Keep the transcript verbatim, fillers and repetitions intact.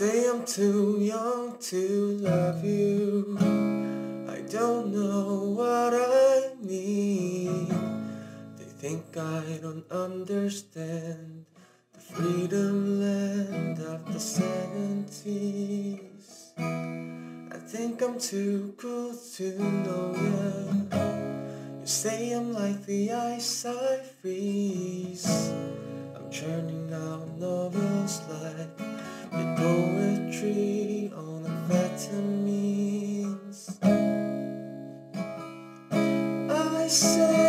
say I'm too young to love you. I don't know what I mean. They think I don't understand the freedom land of the seventies. I think I'm too cool to know ya. You say I'm like the ice I freeze. I'm churning out novels like your poetry on amphetamines. I say